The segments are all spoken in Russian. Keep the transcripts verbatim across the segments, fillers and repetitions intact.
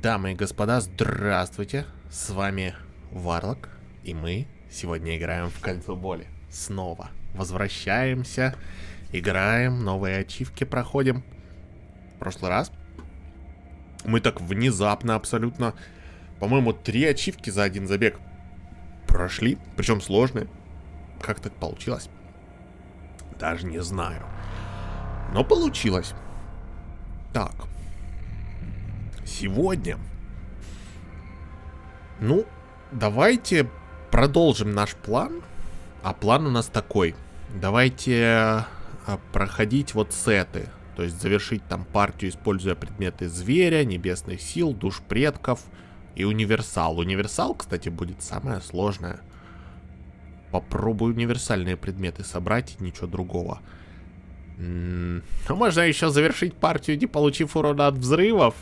Дамы и господа, здравствуйте! С вами Варлок, и мы сегодня играем в Кольцо Боли. Снова возвращаемся, играем, новые ачивки проходим. В прошлый раз мы так внезапно абсолютно, по-моему, три ачивки за один забег прошли, причем сложные. Как так получилось? Даже не знаю. Но получилось. Так. Сегодня. Ну, давайте продолжим наш план. А план у нас такой. Давайте а, проходить вот сеты. То есть завершить там партию, используя предметы зверя, небесных сил, душ предков и универсал. Универсал, кстати, будет самое сложное. Попробую универсальные предметы собрать, и ничего другого. Ну, можно еще завершить партию, не получив урона от взрывов.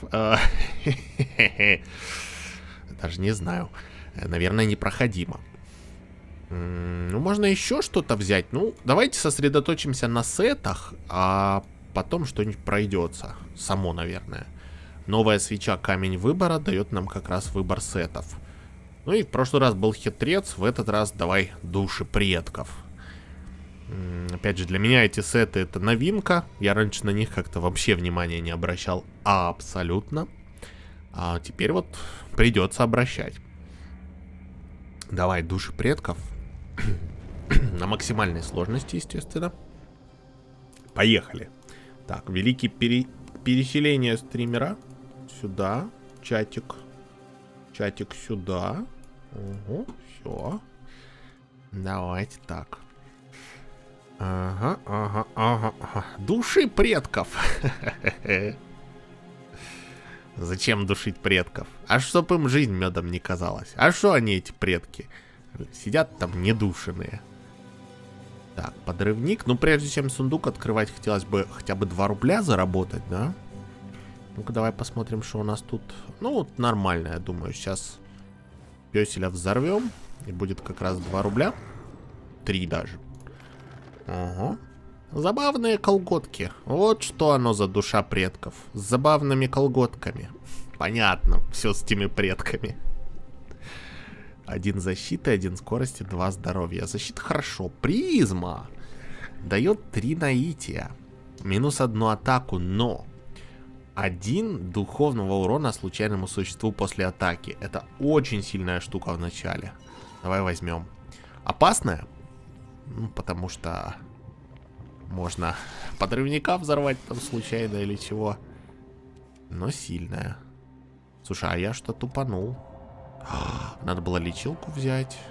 Даже не знаю. Наверное, непроходимо. Ну, можно еще что-то взять. Ну, давайте сосредоточимся на сетах, а потом что-нибудь пройдется. Само, наверное. Новая свеча камень выбора дает нам как раз выбор сетов. Ну и в прошлый раз был хитрец, в этот раз давай души предков. Опять же, для меня эти сеты это новинка. Я раньше на них как-то вообще внимания не обращал абсолютно. А теперь вот придется обращать. Давай души предков. На максимальной сложности, естественно. Поехали. Так, великий пере... переселение стримера. Сюда. Чатик. Чатик сюда. Угу, все. Давайте так. Ага, ага, ага, ага. Души предков. Зачем душить предков? А чтоб им жизнь медом не казалась. А что они, эти предки? Сидят там недушенные. Так, подрывник. Ну, прежде чем сундук открывать, хотелось бы хотя бы два рубля заработать, да? Ну-ка, давай посмотрим, что у нас тут. Ну, вот нормально, я думаю. Сейчас пёселя взорвем. И будет как раз два рубля. Три даже. Ага. Забавные колготки. Вот что оно за душа предков. С забавными колготками. Понятно. Все с теми предками. Один защиты, один скорости, два здоровья. Защита хорошо. Призма. Дает три наития. Минус одну атаку, но... Один духовного урона случайному существу после атаки. Это очень сильная штука в начале. Давай возьмем. Опасная? Ну, потому что можно подрывника взорвать там случайно или чего. Но сильная. Слушай, а я что тупанул? Надо было лечилку взять.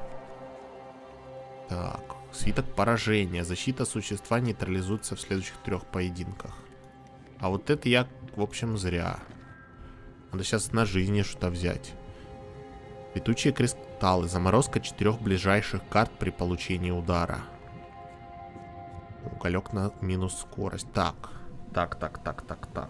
Так, свиток поражения. Защита существа нейтрализуется в следующих трех поединках. А вот это я, в общем, зря. Надо сейчас на жизни что-то взять. Летучие кристаллы. Заморозка четырех ближайших карт при получении удара. Уголек на минус скорость. Так. Так, так, так, так, так.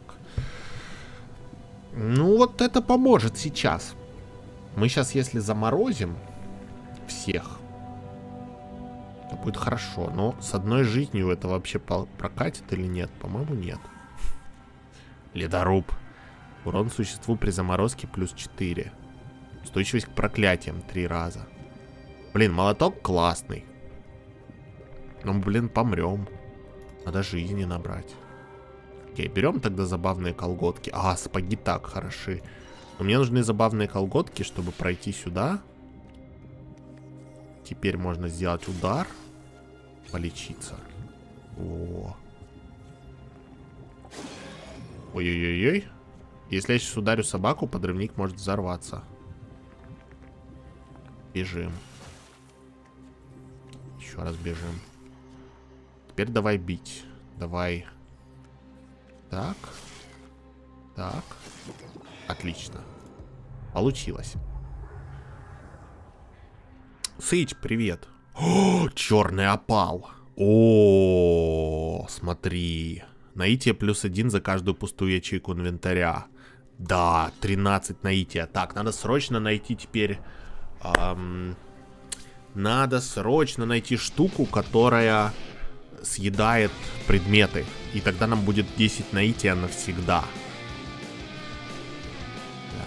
Ну, вот это поможет сейчас. Мы сейчас, если заморозим всех, то будет хорошо. Но с одной жизнью это вообще прокатит или нет? По-моему, нет. Ледоруб. Урон существу при заморозке плюс четыре. Устойчивость к проклятиям три раза. Блин, молоток классный. Ну, блин, помрем. Надо жизни набрать. Окей, берем тогда забавные колготки. А, сапоги так хороши. Но мне нужны забавные колготки, чтобы пройти сюда. Теперь можно сделать удар. Полечиться. О. Ой-ой-ой-ой. Если я сейчас ударю собаку, подрывник может взорваться. Бежим. Еще раз бежим. Теперь давай бить. Давай. Так. Так. Отлично. Получилось. Сыч, привет. О, черный опал. О, смотри. Наитие плюс один за каждую пустую ячейку инвентаря. Да, тринадцать наития. Так, надо срочно найти теперь... Эм, надо срочно найти штуку, которая съедает предметы. И тогда нам будет десять наития навсегда.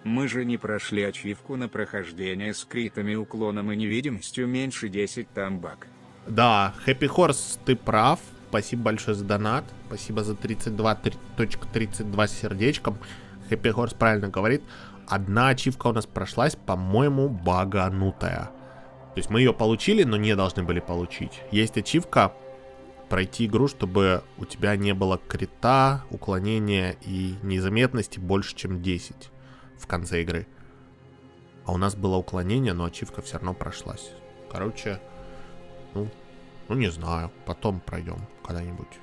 Мы же не прошли ачивку на прохождение с критами, уклоном и невидимостью меньше десять там баг. Да, Happy Horse, ты прав. Спасибо большое за донат. Спасибо за тридцать два тридцать два с сердечком. Happy Horse правильно говорит. Одна ачивка у нас прошлась, по-моему, баганутая. То есть мы ее получили, но не должны были получить. Есть ачивка пройти игру, чтобы у тебя не было крита, уклонения и незаметности больше, чем десять в конце игры. А у нас было уклонение, но ачивка все равно прошлась. Короче, ну, ну не знаю. Потом пройдем когда-нибудь.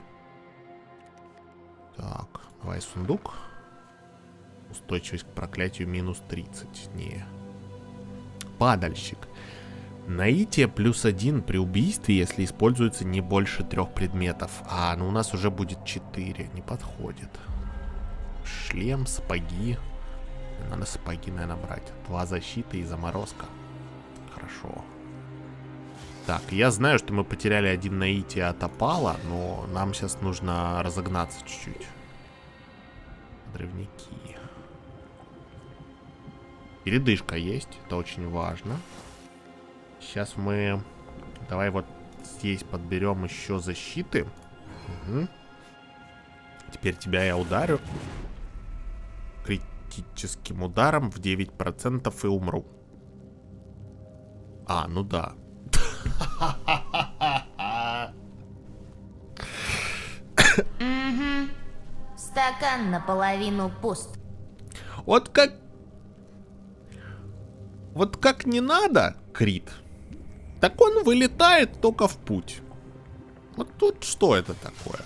Так, давай сундук. Устойчивость к проклятию минус тридцать. Не. Падальщик. Наитие плюс один при убийстве, если используется не больше трех предметов. А, ну у нас уже будет четыре. Не подходит. Шлем, сапоги. Надо сапоги, наверное, брать. Два защиты и заморозка. Хорошо. Так, я знаю, что мы потеряли один наитие от опала, но нам сейчас нужно разогнаться чуть-чуть. Древники. Передышка есть, это очень важно. Сейчас мы... Давай вот здесь подберем еще защиты. Угу. Теперь тебя я ударю. Критическим ударом в девять процентов и умру. А, ну да. Угу. Стакан наполовину пуст. Вот как... Вот как не надо, крит, так он вылетает только в путь. Вот тут что это такое?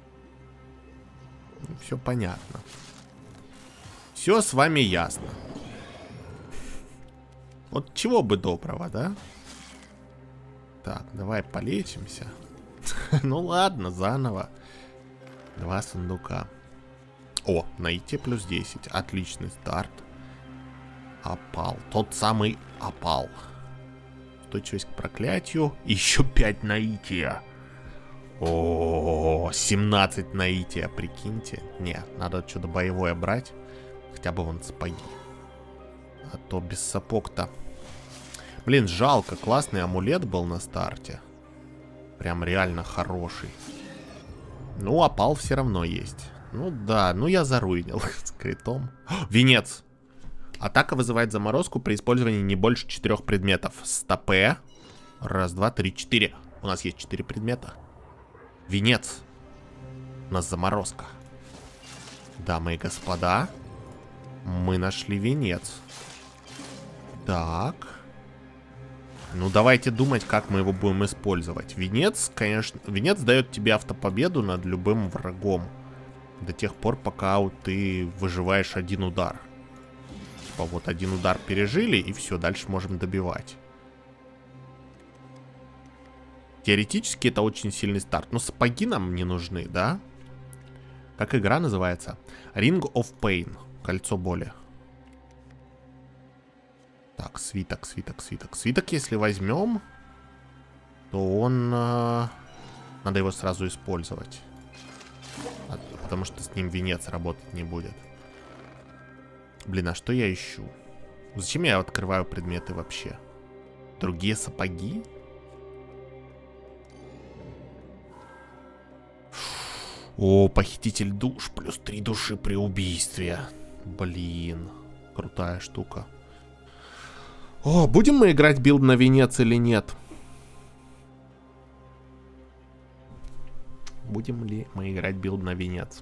Все понятно. Все с вами ясно. Вот чего бы доброго, да? Так, давай полечимся. Ну ладно, заново. Два сундука. О, найти плюс десять. Отличный старт. Опал. Тот самый опал. Устойчивость к проклятию. Еще пять наития. О, семнадцать наития, прикиньте. Не, надо что-то боевое брать. Хотя бы вон сапоги. А то без сапог-то. Блин, жалко. Классный амулет был на старте. Прям реально хороший. Ну, опал все равно есть. Ну да, ну я заруинил с критом. Венец. Атака вызывает заморозку при использовании не больше четырех предметов. Стопе. Раз, два, три, четыре. У нас есть четыре предмета. Венец. У нас заморозка. Дамы и господа, мы нашли венец. Так. Ну, давайте думать, как мы его будем использовать. Венец, конечно... Венец дает тебе автопобеду над любым врагом. До тех пор, пока ты выживаешь один удар. Типа вот один удар пережили, и все, дальше можем добивать. Теоретически это очень сильный старт. Но сапоги нам не нужны, да? Как игра называется? Ring of Pain. Кольцо боли. Так, свиток, свиток, свиток. Свиток, если возьмем, то он... Э, надо его сразу использовать. Потому что с ним венец работать не будет. Блин, а что я ищу? Зачем я открываю предметы вообще? Другие сапоги? О, похититель душ. Плюс три души при убийстве. Блин, крутая штука. О, будем мы играть билд на венец или нет? Будем ли мы играть билд на венец?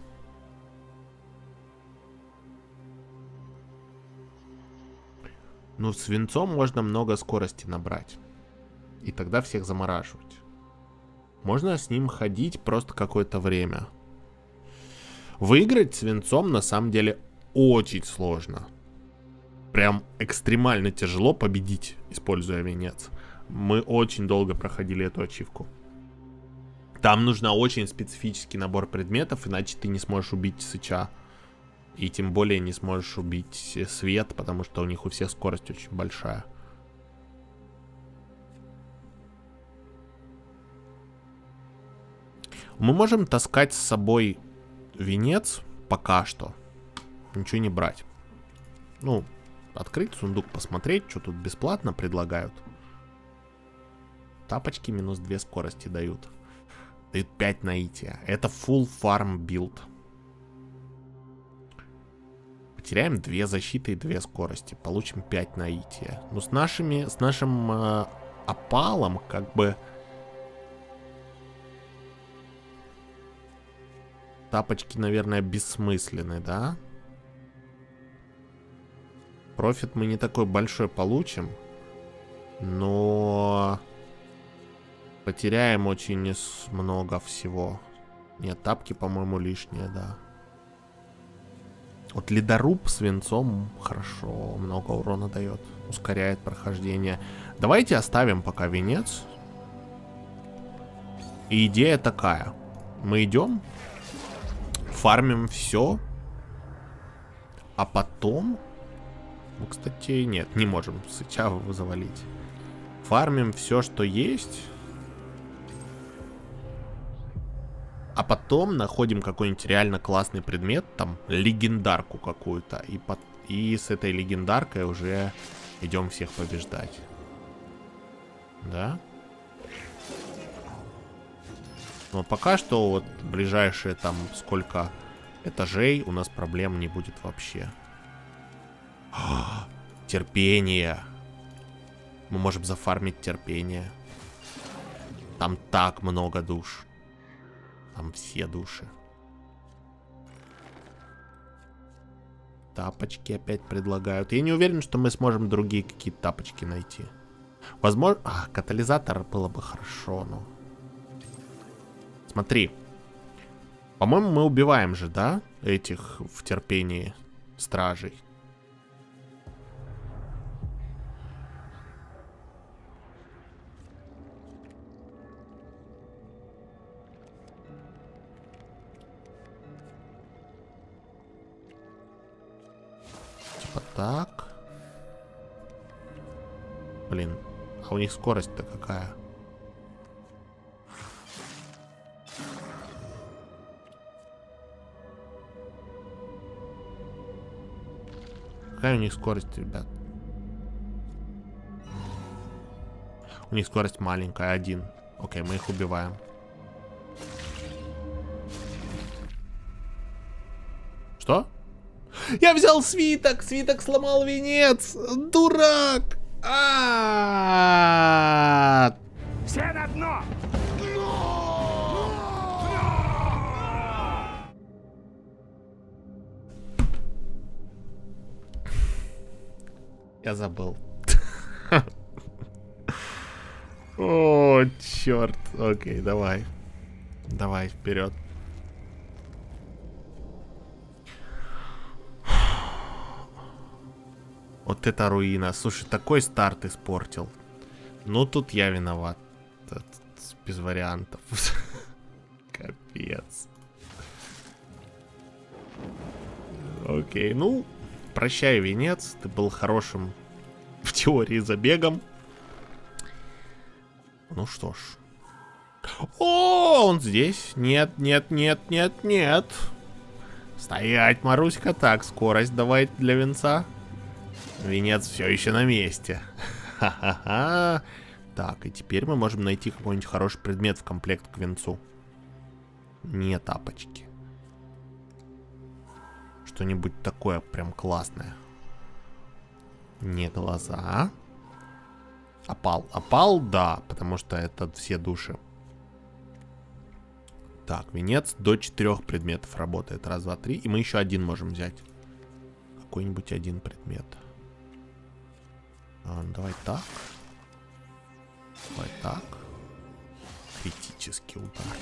Ну, с венцом можно много скорости набрать. И тогда всех замораживать. Можно с ним ходить просто какое-то время. Выиграть с венцом на самом деле очень сложно. Прям экстремально тяжело победить, используя венец. Мы очень долго проходили эту ачивку. Там нужно очень специфический набор предметов, иначе ты не сможешь убить сыча. И тем более не сможешь убить свет, потому что у них у всех скорость очень большая. Мы можем таскать с собой венец пока что. Ничего не брать. Ну, открыть сундук, посмотреть, что тут бесплатно предлагают. Тапочки минус две скорости дают. Дают пять наития. Это full farm билд. Потеряем две защиты и две скорости. Получим пять наития. Ну, с нашими, с нашим э, опалом, как бы... Тапочки, наверное, бессмысленны, да? Профит мы не такой большой получим. Но... Потеряем очень много всего. Нет, тапки, по-моему, лишние, да. Вот ледоруб с венцом хорошо, много урона дает. Ускоряет прохождение. Давайте оставим пока венец. И идея такая. Мы идем, фармим все. А потом... Ну, кстати, нет, не можем сыча завалить. Фармим все, что есть. А потом находим какой-нибудь реально классный предмет, там, легендарку какую-то. И, под... и с этой легендаркой уже идем всех побеждать. Да? Но пока что вот ближайшие там сколько этажей у нас проблем не будет вообще. Терпение. Мы можем зафармить терпение. Там так много душ. Там все души. Тапочки опять предлагают. Я не уверен, что мы сможем другие какие-то тапочки найти. Возможно... А, катализатор было бы хорошо, но... Смотри. По-моему, мы убиваем же, да? Этих в терпении стражей. Так. Блин, а у них скорость-то какая? Какая у них скорость, ребят? У них скорость маленькая, один. Окей, мы их убиваем. Что? Я взял свиток, свиток сломал венец. Дурак. А-а-а-а! Все на дно! Я забыл. О, черт. Окей, давай. Давай, вперед. Вот это руина. Слушай, такой старт испортил. Ну, тут я виноват. Тут без вариантов. Капец. Окей, ну, прощай, венец. Ты был хорошим в теории забегом. Ну что ж. О, он здесь. Нет, нет, нет, нет, нет. Стоять, Маруська. Так, скорость давай для венца. Венец все еще на месте. Ха-ха-ха. Так, и теперь мы можем найти какой-нибудь хороший предмет в комплект к венцу. Не тапочки. Что-нибудь такое прям классное. Не глаза. Опал. Опал, да, потому что это все души. Так, венец до четырех предметов работает. Раз, два, три. И мы еще один можем взять. Какой-нибудь один предмет. А, давай так. Давай так. Критический удар.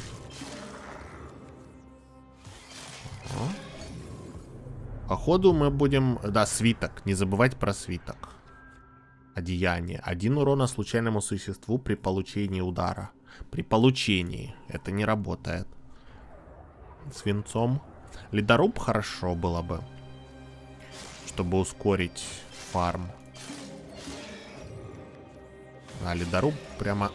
Ага. Походу мы будем... Да, свиток. Не забывать про свиток. Одеяние. Один урона случайному существу при получении удара. При получении. Это не работает. С венцом. Ледоруб хорошо было бы. Чтобы ускорить фарм. А ледоруб прямо...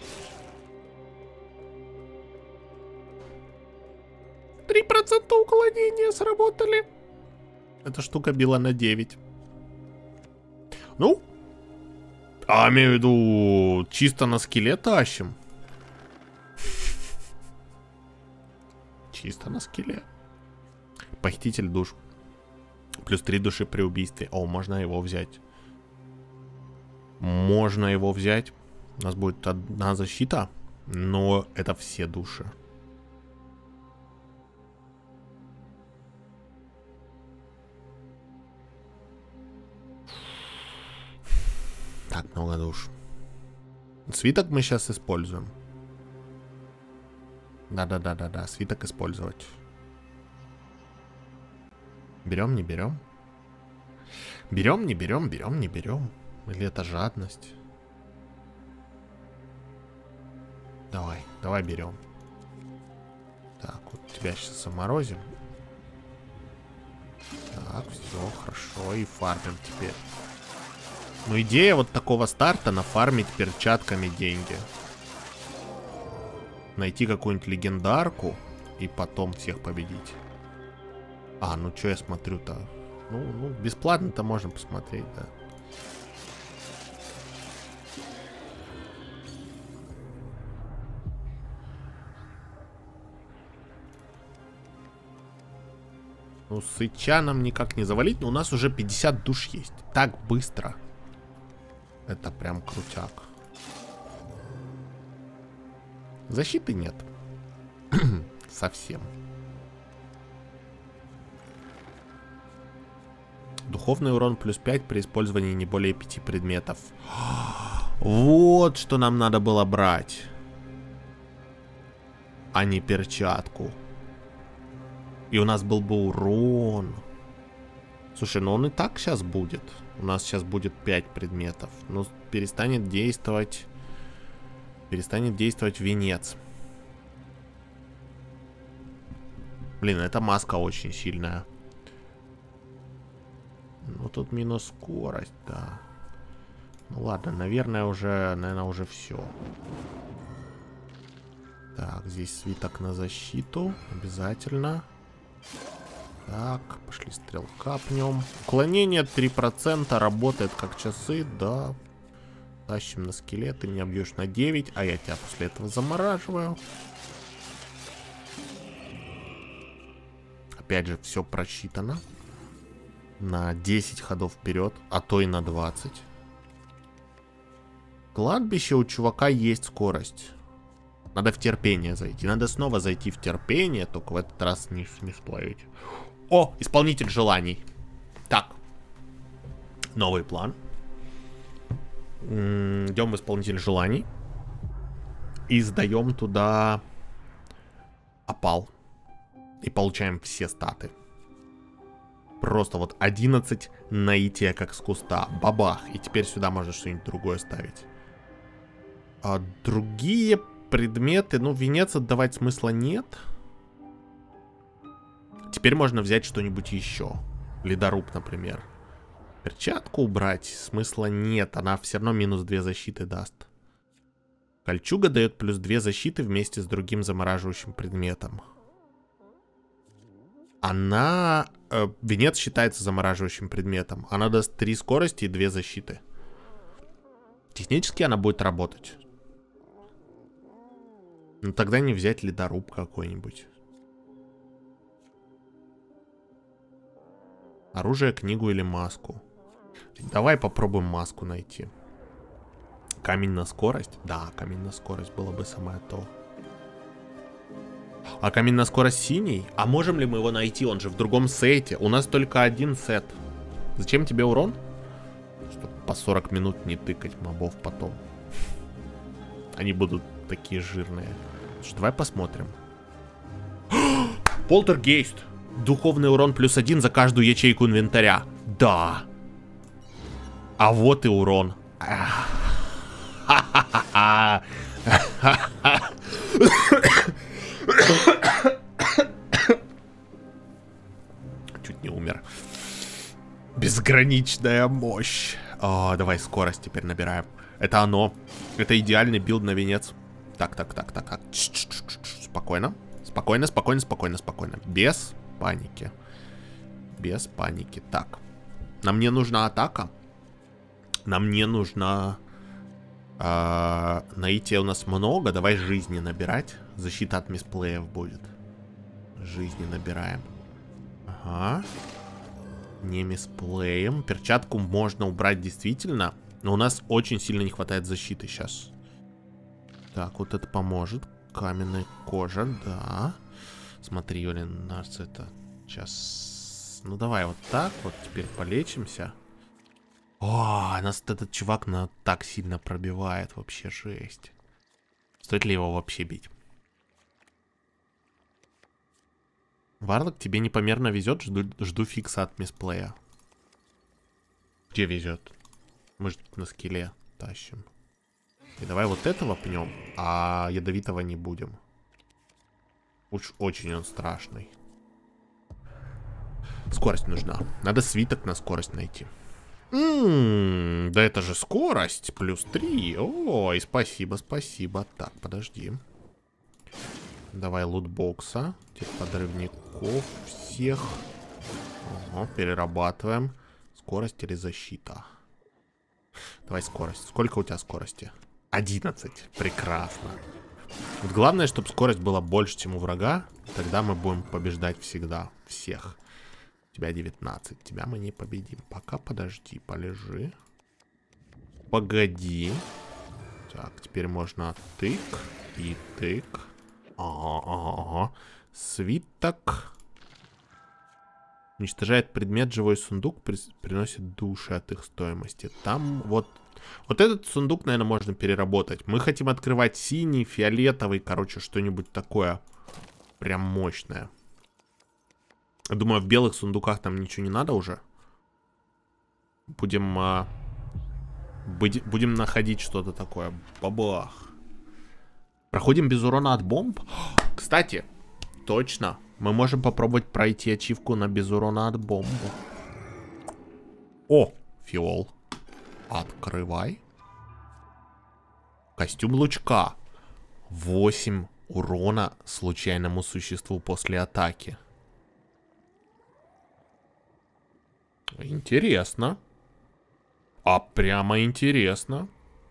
три процента уклонения сработали. Эта штука била на девять. Ну, а имею в виду, чисто на скелет тащим. Чисто на скелет. Похититель душ. Плюс три души при убийстве. О, можно его взять. Можно его взять. У нас будет одна защита, но это все души. Так, много душ. Свиток мы сейчас используем. Да-да-да-да-да, свиток использовать. Берем, не берем? Берем, не берем, берем, не берем. Или это жадность? Давай, давай берем. Так, вот тебя сейчас заморозим. Так, все, хорошо, и фармим теперь. Ну, идея вот такого старта — нафармить перчатками деньги. Найти какую-нибудь легендарку и потом всех победить. А, ну что я смотрю-то? Ну, ну бесплатно-то можно посмотреть, да. Ну, сыча нам никак не завалить, но у нас уже пятьдесят душ есть. Так быстро. Это прям крутяк. Защиты нет. Совсем. Духовный урон плюс пять при использовании не более пяти предметов. Вот что нам надо было брать. А не перчатку. И у нас был бы урон. Слушай, ну он и так сейчас будет. У нас сейчас будет пять предметов. Но перестанет действовать... Перестанет действовать венец. Блин, эта маска очень сильная. Ну тут минус скорость, да. Ну ладно, наверное уже, наверное, уже все. Так, здесь свиток на защиту. Обязательно. Так, пошли стрелка пнем. Уклонение три процента, работает как часы, да. Тащим на скелет, ты меня бьешь на девять, а я тебя после этого замораживаю. Опять же, все просчитано. На десять ходов вперед, а то и на двадцать. Кладбище у чувака есть скорость. Надо в терпение зайти. Надо снова зайти в терпение, только в этот раз не, не сплавить. О, исполнитель желаний. Так. Новый план. Идем в исполнитель желаний. И сдаем туда опал. И получаем все статы. Просто вот одиннадцать наития как с куста. Бабах. И теперь сюда можно что-нибудь другое ставить. А другие предметы, ну, венец отдавать смысла нет. Теперь можно взять что-нибудь еще. Ледоруб, например. Перчатку убрать смысла нет. Она все равно минус две защиты даст. Кольчуга дает плюс две защиты вместе с другим замораживающим предметом. Она... Э, венец считается замораживающим предметом. Она даст три скорости и две защиты. Технически она будет работать. Но тогда не взять ледоруб какой-нибудь. Оружие, книгу или маску. Давай попробуем маску найти. Камень на скорость? Да, камень на скорость было бы самое то. А камень на скорость синий? А можем ли мы его найти? Он же в другом сете. У нас только один сет. Зачем тебе урон? Чтобы по сорок минут не тыкать мобов потом. Они будут такие жирные. Слушай, давай посмотрим. Полтергейст. Духовный урон плюс один за каждую ячейку инвентаря. Да. А вот и урон. Чуть не умер. Безграничная мощь. О, давай скорость теперь набираем. Это оно. Это идеальный билд на венец. Так, так, так, так, так. Спокойно. Спокойно, спокойно, спокойно, спокойно. Без паники. Без паники. Так. Нам не нужна атака. Нам не нужно... А, наития у нас много. Давай жизни набирать. Защита от мисплеев будет. Жизни набираем. Ага. Не мисплеем. Перчатку можно убрать действительно. Но у нас очень сильно не хватает защиты сейчас. Так, вот это поможет. Каменная кожа, да. Смотри, блин, нас это... Сейчас... Ну давай вот так вот. Теперь полечимся. О, нас этот чувак на... так сильно пробивает. Вообще жесть. Стоит ли его вообще бить? Варлок, тебе непомерно везет. Жду, жду фикса от мисплея. Где везет? Мы же на скилле тащим. И давай вот этого пнем, а ядовитого не будем. Уж очень он страшный. Скорость нужна. Надо свиток на скорость найти. М-м, да это же скорость. Плюс три. Ой, спасибо, спасибо. Так, подожди. Давай лутбокса. Теперь подрывников всех. Ага, перерабатываем. Скорость или защита? Давай скорость. Сколько у тебя скорости? одиннадцать. Прекрасно. Вот главное, чтобы скорость была больше, чем у врага. Тогда мы будем побеждать всегда. Всех. У тебя девятнадцать. Тебя мы не победим. Пока подожди, полежи. Погоди. Так, теперь можно тык и тык. Ага, ага, ага. Свиток. Уничтожает предмет, живой сундук, при, приносит души от их стоимости. Там вот... Вот этот сундук, наверное, можно переработать. Мы хотим открывать синий, фиолетовый, короче, что-нибудь такое. Прям мощное. Думаю, в белых сундуках там ничего не надо уже. Будем... А, будь, будем находить что-то такое. Бабах. Проходим без урона от бомб. Кстати, точно. Мы можем попробовать пройти ачивку на без урона от бомбы. О, фиол. Открывай. Костюм лучка. восемь урона случайному существу после атаки. Интересно. А прямо интересно.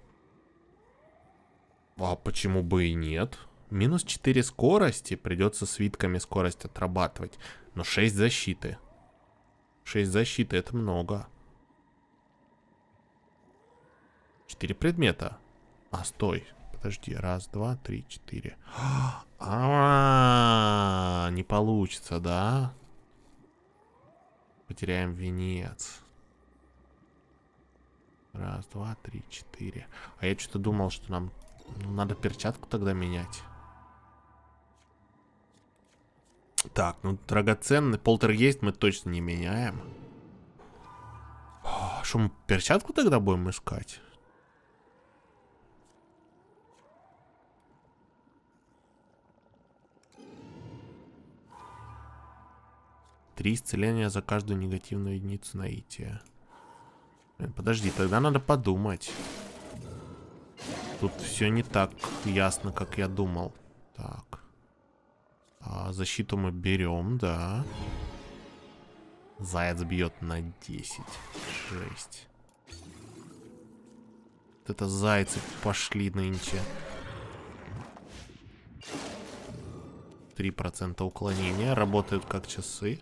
А почему бы и нет? Минус четыре скорости. Придется свитками скорость отрабатывать. Но шесть защиты. шесть защиты, это много. четыре предмета. А, стой. Подожди. Раз, два, три, четыре. А, не получится, да? Потеряем венец. Раз, два, три, четыре. А я что-то думал, что нам надо перчатку тогда менять. Так, ну драгоценный полтергейст мы точно не меняем. Что, мы перчатку тогда будем искать? Три исцеления за каждую негативную единицу наития. Блин, подожди, тогда надо подумать. Тут все не так ясно, как я думал. Так. А, защиту мы берем, да. Заяц бьет на десять. Жесть. Вот это зайцы пошли нынче. три процента уклонения. Работают как часы.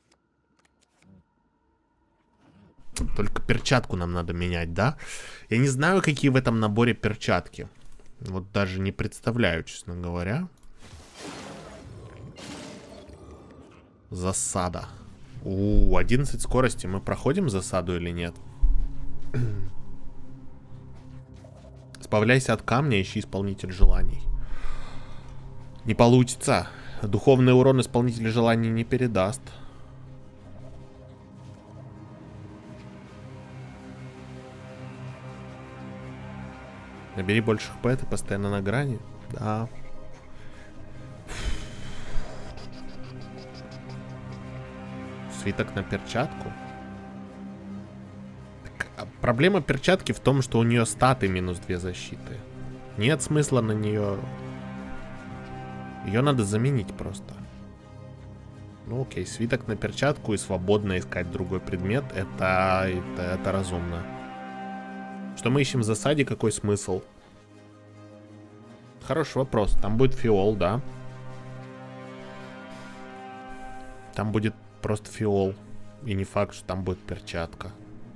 Только перчатку нам надо менять, да? Я не знаю, какие в этом наборе перчатки. Вот даже не представляю, честно говоря. Засада. У, одиннадцать скорости. Мы проходим засаду или нет? Избавляйся от камня, ищи исполнитель желаний. Не получится. Духовный урон исполнитель желаний не передаст. Набери больше хп, ты постоянно на грани. Да. Свиток на перчатку. Так, проблема перчатки в том, что у нее статы минус две защиты. Нет смысла на нее. Ее надо заменить просто. Ну окей, свиток на перчатку и свободно искать другой предмет. Это, это, это разумно. Что мы ищем в засаде, какой смысл? Хороший вопрос. Там будет фиол, да? Там будет просто фиол. И не факт, что там будет перчатка.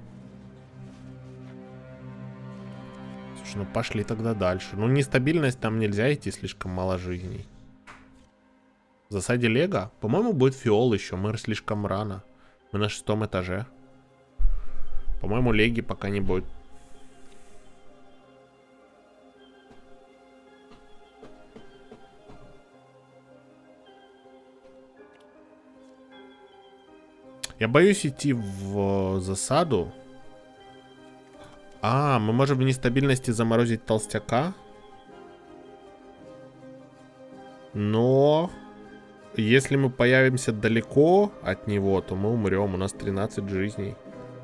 Слушай, ну пошли тогда дальше. Ну, нестабильность, там нельзя идти, слишком мало жизней. В засаде Лего, по-моему, будет фиол еще. Мы слишком рано. Мы на шестом этаже. По-моему, Леги пока не будет. Я боюсь идти в засаду. А, мы можем в нестабильности заморозить толстяка. Но если мы появимся далеко от него, то мы умрем. У нас тринадцать жизней.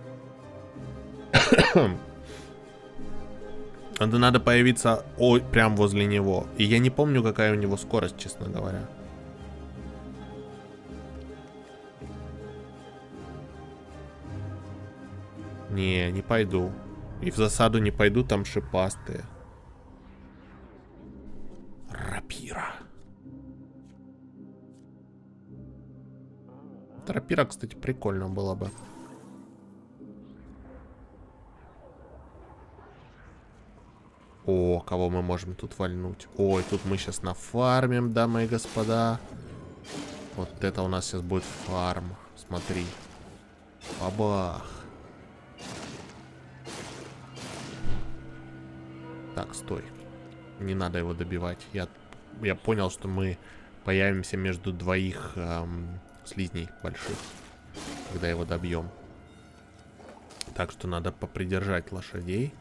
Это надо появиться ой, прям возле него. И я не помню, какая у него скорость, честно говоря. Не, не пойду. И в засаду не пойду, там шипастые. Рапира. Рапира, кстати, прикольно было бы. О, кого мы можем тут вальнуть? Ой, тут мы сейчас нафармим, дамы и господа. Вот это у нас сейчас будет фарм. Смотри. Бабах. Так, стой. Не надо его добивать. Я, я понял, что мы появимся между двоих эм, слизней больших, когда его добьем. Так что надо попридержать лошадей.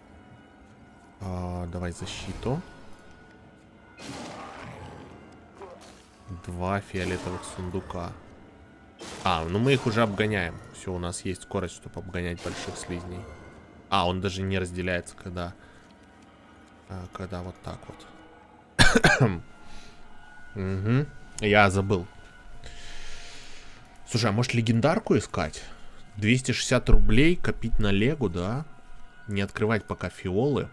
А, давай защиту. Два фиолетовых сундука. А, ну мы их уже обгоняем. Все, у нас есть скорость, чтобы обгонять больших слизней. А, он даже не разделяется, когда... Когда вот так вот. Угу. Я забыл. Слушай, а может легендарку искать? двести шестьдесят рублей копить на Легу, да? Не открывать пока фиолы.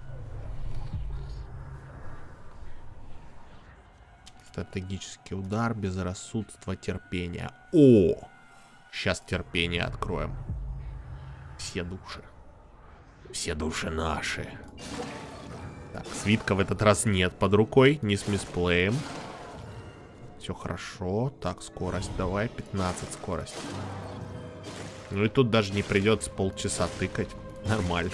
Стратегический удар, безрассудство, терпение. О! Сейчас терпение откроем. Все души. Все души наши. Так, свитка в этот раз нет под рукой. Не с мисплеем. Все хорошо. Так, скорость давай. пятнадцать скорость. Ну и тут даже не придется полчаса тыкать. Нормально.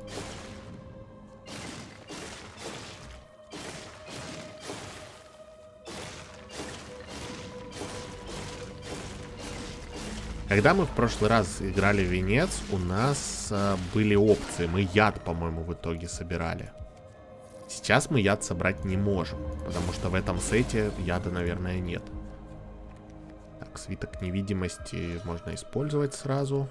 Когда мы в прошлый раз играли в венец, у нас а, были опции. Мы яд, по-моему, в итоге собирали. Сейчас мы яд собрать не можем, потому что в этом сете яда, наверное, нет. Так, свиток невидимости можно использовать сразу.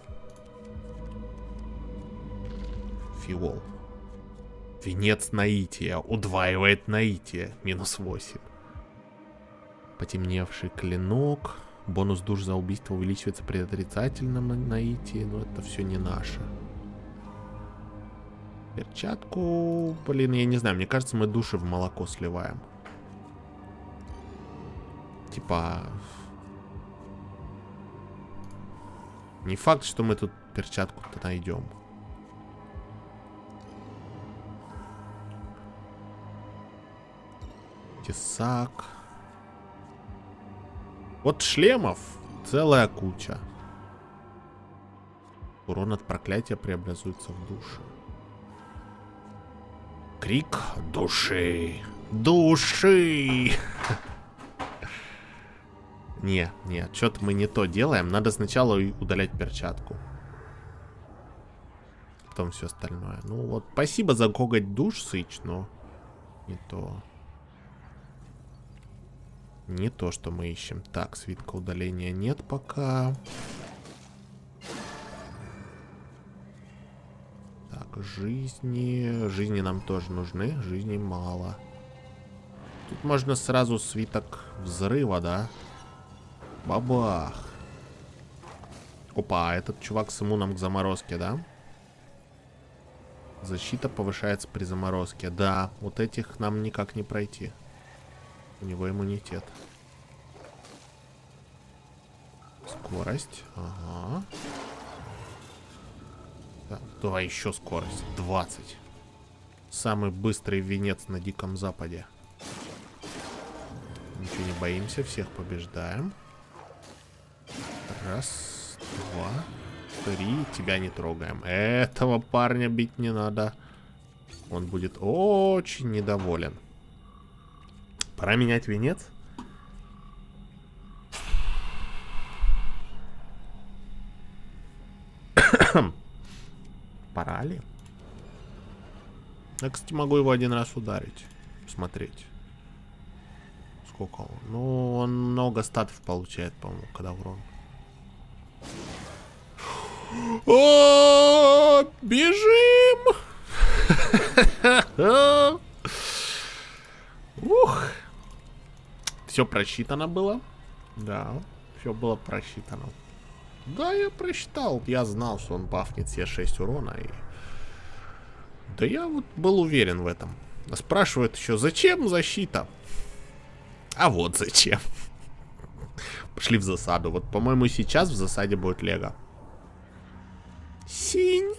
Фиол. Венец наития. Удваивает наитие. Минус восемь. Потемневший клинок. Бонус душ за убийство увеличивается при отрицательном наитии. Но это все не наше. Перчатку, блин, я не знаю, мне кажется, мы души в молоко сливаем. Типа... Не факт, что мы тут перчатку-то найдем. Тесак. Вот шлемов целая куча. Урон от проклятия преобразуется в души. Крик души. Души. Не, не, что-то мы не то делаем. Надо сначала удалять перчатку. Потом все остальное. Ну вот, спасибо за коготь душ, Сыч, но не то. Не то, что мы ищем. Так, свитка удаления нет пока. Так, жизни. Жизни нам тоже нужны. Жизни мало. Тут можно сразу свиток взрыва, да? Бабах. Опа, этот чувак с иммуном к заморозке, да? Защита повышается при заморозке. Да, вот этих нам никак не пройти. У него иммунитет. Скорость. Ага. Так, давай еще скорость. двадцать. Самый быстрый венец на Диком Западе. Ничего не боимся, всех побеждаем. Раз, два, три. Тебя не трогаем. Этого парня бить не надо. Он будет очень недоволен. Пора менять венец. Пора ли? Я, кстати, могу его один раз ударить. Смотреть. Сколько он? Ну, он много статов получает, по-моему, когда урон. О, бежим! Ух! Все просчитано было? Да, все было просчитано. Да, я просчитал. Я знал, что он бафнет себе шесть урона. И... Да я вот был уверен в этом. Спрашивают еще, зачем защита? А вот зачем. Пошли в засаду. Вот, по-моему, сейчас в засаде будет Лего. Синь.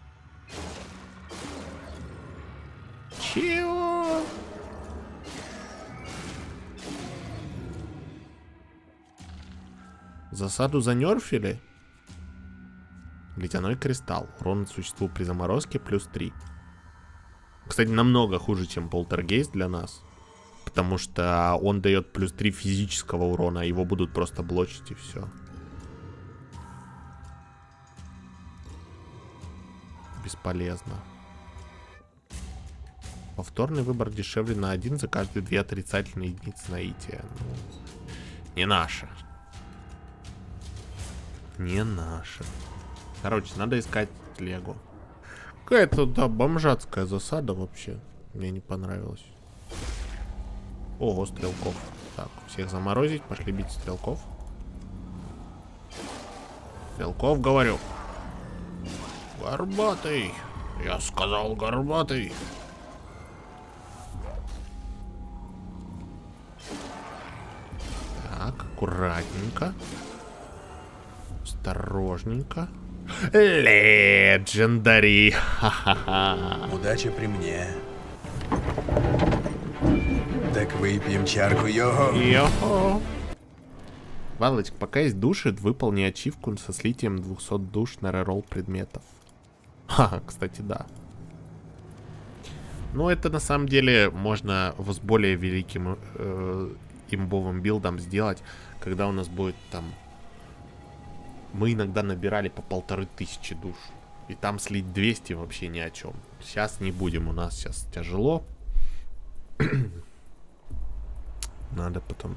Чего? Засаду занерфили? Ледяной кристалл. Урон существу при заморозке плюс три. Кстати, намного хуже, чем полтергейст для нас. Потому что он дает плюс три физического урона, а его будут просто блочить и все. Бесполезно. Повторный выбор дешевле на один за каждые две отрицательные единицы наития. Ну, не наше. Не наше. Короче, надо искать Лего. Какая-то, да, бомжатская засада вообще. Мне не понравилось. Ого, стрелков. Так, всех заморозить. Пошли бить стрелков. Стрелков, говорю. Горбатый. Я сказал, горбатый. Так, аккуратненько. Осторожненько. Легендари. Ха-ха-ха. Удача при мне. Так выпьем чарку, йо. Йо. Валочка, пока есть души, выполни ачивку со слитием двухсот душ на реролл предметов. Ха, кстати, да. Ну, это на самом деле можно с более великим э, имбовым билдом сделать, когда у нас будет там... Мы иногда набирали по полторы тысячи душ. И там слить двести вообще ни о чем. Сейчас не будем, у нас сейчас тяжело. Надо потом...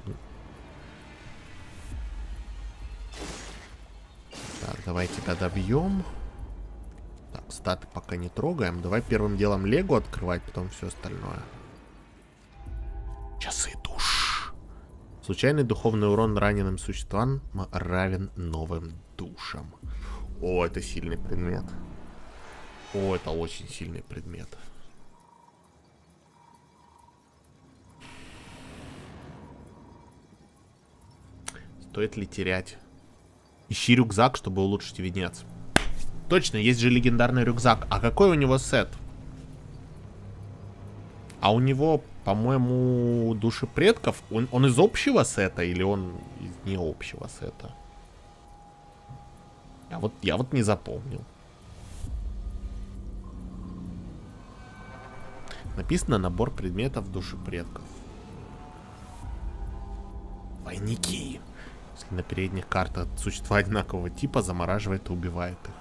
Так, давай тебя добьем. Так, статы пока не трогаем. Давай первым делом Лего открывать, потом все остальное. Часы душ. Случайный духовный урон раненым существам равен новым душам. О, это сильный предмет. О, это очень сильный предмет. Стоит ли терять? Ищи рюкзак, чтобы улучшить венец. Точно, есть же легендарный рюкзак. А какой у него сет? А у него, по-моему, души предков. Он, он из общего сета или он из не общего сета? Я вот, я вот не запомнил. Написано набор предметов души предков. Двойники. Если на передних картах существа одинакового типа, замораживает и убивает их.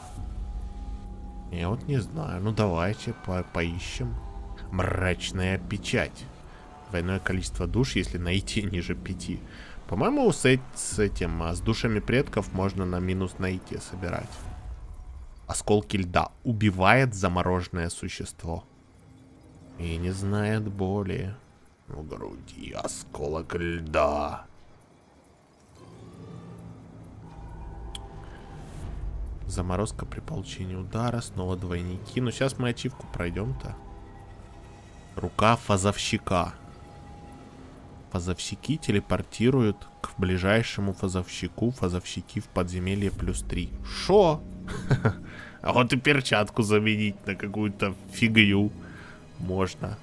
Я вот не знаю. Ну давайте по поищем. Мрачная печать. Двойное количество душ, если найти ниже пяти. По-моему, с, с этим, с душами предков можно на минус найти собирать. Осколки льда. Убивает замороженное существо. И не знает боли. В груди осколок льда. Заморозка при получении удара. Снова двойники. Ну, сейчас мы ачивку пройдем-то. Рука фазовщика. Фазовщики телепортируют к ближайшему фазовщику. Фазовщики в подземелье плюс три. Шо? А вот и перчатку заменить на какую-то фигню можно.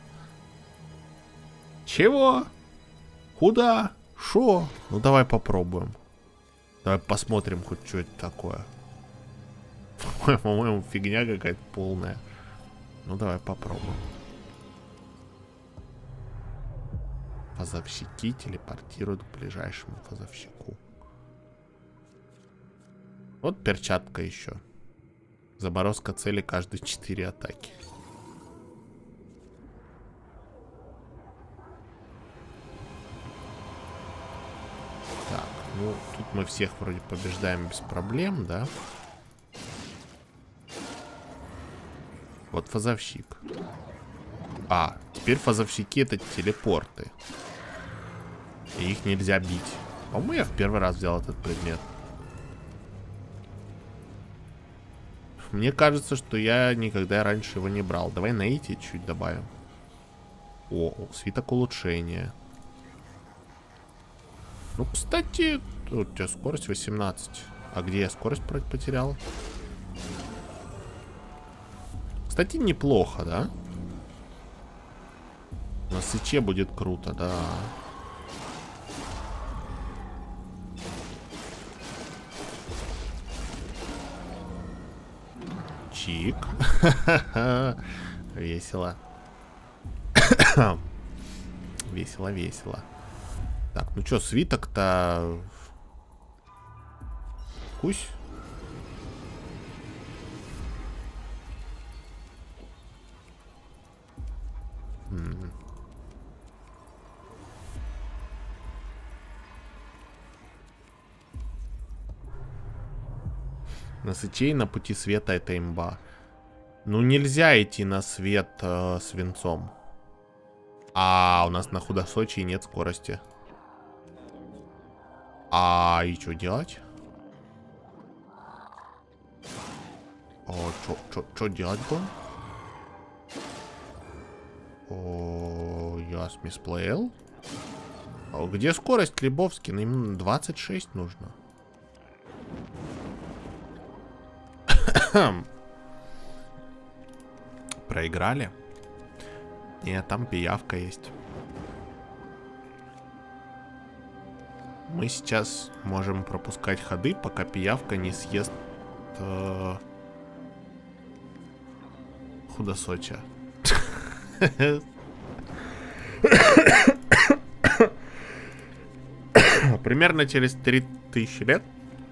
Чего? Куда? Шо? Ну давай попробуем. Давай посмотрим хоть что это такое. По-моему, фигня какая-то полная. Ну давай попробуем. Фазовщики телепортируют к ближайшему фазовщику. Вот перчатка еще. Заморозка цели каждые четыре атаки. Так, ну тут мы всех вроде побеждаем без проблем, да? Вот фазовщик. А, теперь фазовщики это телепорты. И их нельзя бить. По-моему, я в первый раз взял этот предмет. Мне кажется, что я никогда раньше его не брал. Давай на эти чуть добавим. О, свиток улучшения. Ну, кстати, тут у тебя скорость восемнадцать. А где я скорость потерял? Кстати, неплохо, да? На сыче будет круто, да. Чик. Весело. Весело, весело. Так, ну что, свиток-то... Кусь. М-м. На сычей на пути света это имба. Ну нельзя идти на свет э, свинцом. А у нас на худосочии нет скорости. А и что делать? Что делать будем? О, я смисплейл. А где скорость Лебовский? Им двадцать шесть нужно. Проиграли? Нет, там пиявка есть. Мы сейчас можем пропускать ходы, пока пиявка не съест э, худосоча. Примерно через три тысячи лет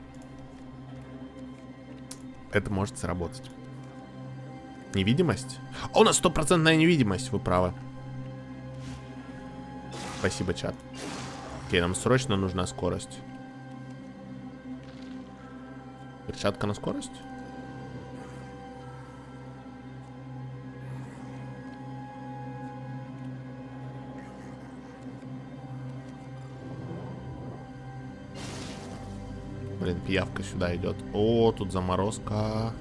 это может сработать. Невидимость? А у нас стопроцентная невидимость, вы правы. Спасибо, чат. Окей, нам срочно нужна скорость. Перчатка на скорость? Блин, пиявка сюда идет. О, тут заморозка.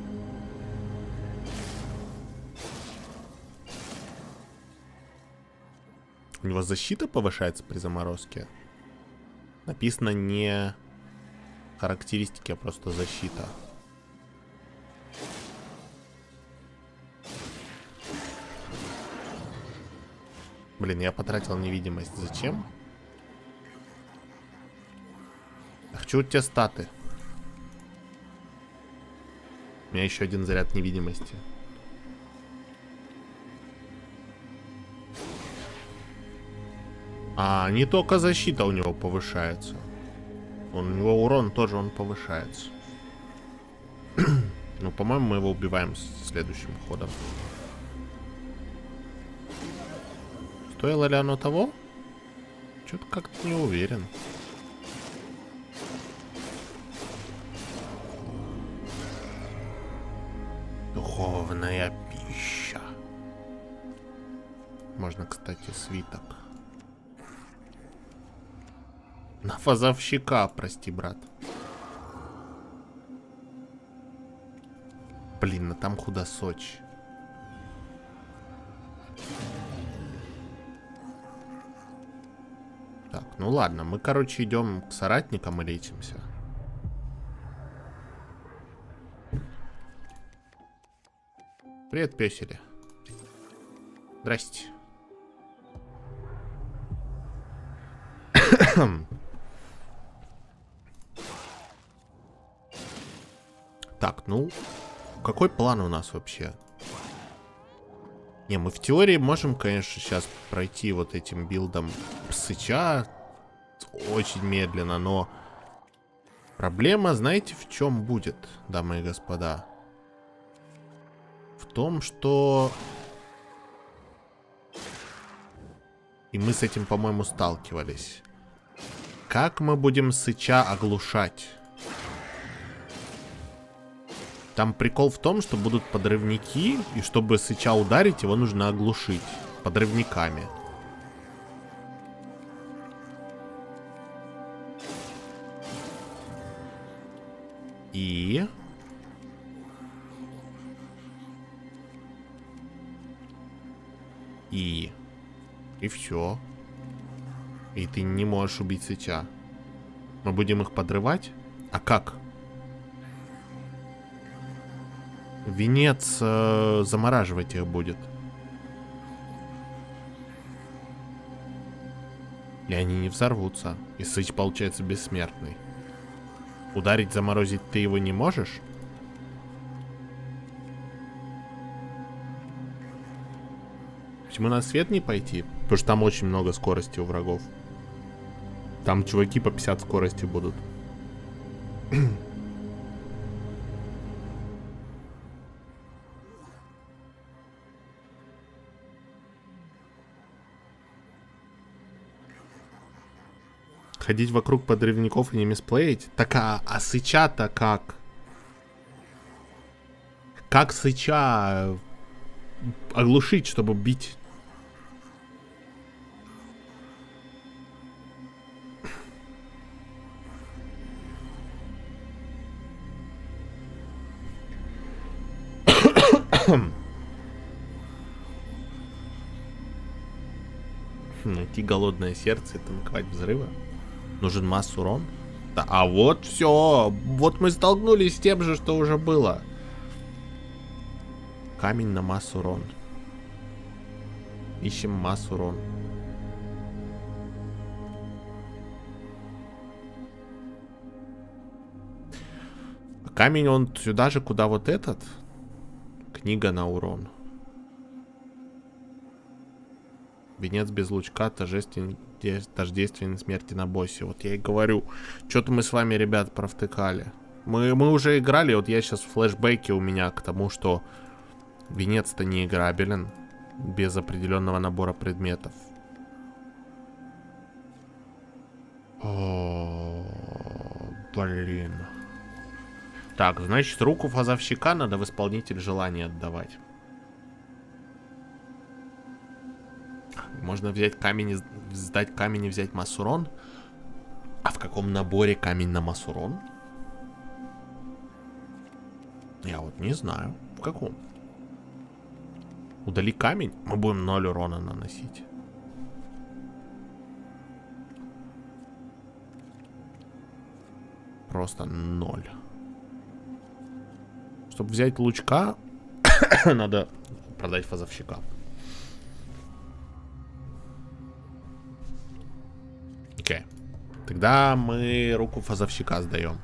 У него защита повышается при заморозке. Написано не характеристики, а просто защита. Блин, я потратил невидимость. Зачем? Хочу у тебя статы. У меня еще один заряд невидимости. А, не только защита у него повышается. Он, у него урон тоже он повышается. Ну, по-моему, мы его убиваем следующим ходом. Стоило ли оно того? Что-то как-то не уверен. Духовная пища. Можно, кстати, свиток. На фазовщика, прости, брат. Блин, а там худосочь. Так, ну ладно, мы, короче, идем к соратникам и лечимся. Привет, пёсели. Здрасте. Так, ну, какой план у нас вообще? Не, мы в теории можем, конечно, сейчас пройти вот этим билдом Сыча очень медленно, но проблема, знаете, в чем будет, дамы и господа? В том, что... И мы с этим, по-моему, сталкивались. Как мы будем Сыча оглушать? Там прикол в том, что будут подрывники, и чтобы Сыча ударить, его нужно оглушить подрывниками. И... И... И все. И ты не можешь убить Сыча. Мы будем их подрывать? А как? Венец э, замораживать их будет. И они не взорвутся. И Сыч получается бессмертный. Ударить, заморозить ты его не можешь? Почему на свет не пойти? Потому что там очень много скорости у врагов. Там чуваки по пятьдесят скорости будут. Ходить вокруг подрывников и не мисплеить? Так а, а Сыча-то как? Как Сыча оглушить, чтобы бить? Найти голодное сердце и танковать взрывы. Нужен масс урон. Да, а вот все. Вот мы столкнулись с тем же, что уже было. Камень на масс урон. Ищем масс урон. Камень он сюда же, куда вот этот. Книга на урон. Венец без лучка, тождественный, тождественный смерти на боссе. Вот я и говорю. Что-то мы с вами, ребят, провтыкали. Мы, мы уже играли. Вот я сейчас в флешбеке у меня к тому, что венец-то не играбелен без определенного набора предметов. О, блин. Так, значит, руку фазовщика надо в исполнитель желания отдавать. Можно взять камень, и сдать камень и взять массурон. А в каком наборе камень на массурон? Я вот не знаю. В каком? Удали камень, мы будем ноль урона наносить. Просто ноль. Чтобы взять лучка, надо продать фазовщика. Окей. Тогда мы руку фазовщика сдаем.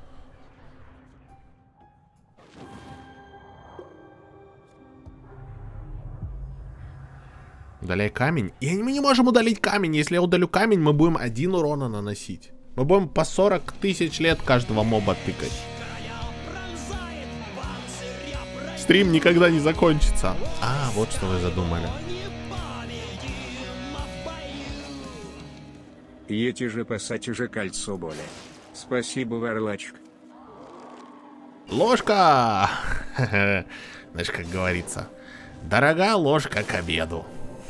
Удаляй камень. И мы не можем удалить камень. Если я удалю камень, мы будем один урона наносить. Мы будем по сорок тысяч лет каждого моба тыкать. Стрим никогда не закончится. А, вот что вы задумали. Ете же пасати же кольцо боли. Спасибо, Варлачик. Ложка! Знаешь, как говорится. Дорога ложка к обеду.